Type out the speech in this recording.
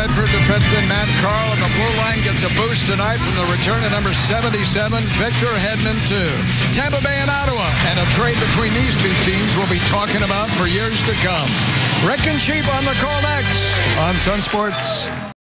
Bedford defenseman Matt Carl, and the blue line gets a boost tonight from the return of number 77, Victor Hedman, to Tampa Bay and Ottawa. And a trade between these two teams we'll be talking about for years to come. Rick and Cheap on the call next on Sun Sports.